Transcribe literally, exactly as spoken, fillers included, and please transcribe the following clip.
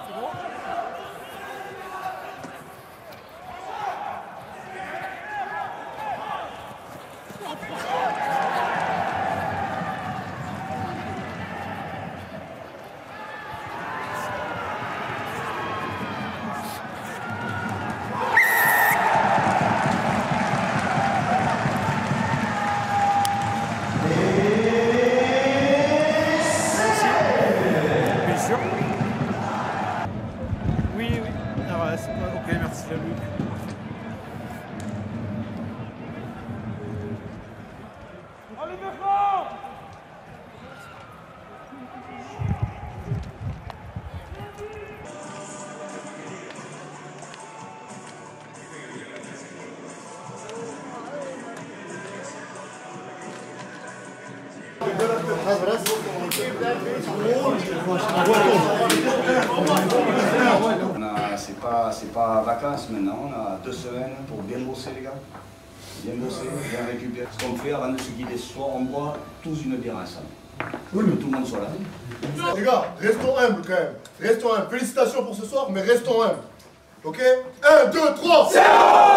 Oui, oui. Ah ouais, c'est pas... Ok, merci Luc. Allez, maintenant! C'est pas, c'est pas vacances maintenant, on a deux semaines pour bien bosser les gars. Bien bosser, bien récupérer. Ce qu'on fait avant de se quitter ce soir, on boit tous une bière ensemble. Oui, mais tout le monde soit là. Les gars, restons humbles quand même. Restons humbles. Félicitations pour ce soir, mais restons humbles. Ok? un, deux, trois!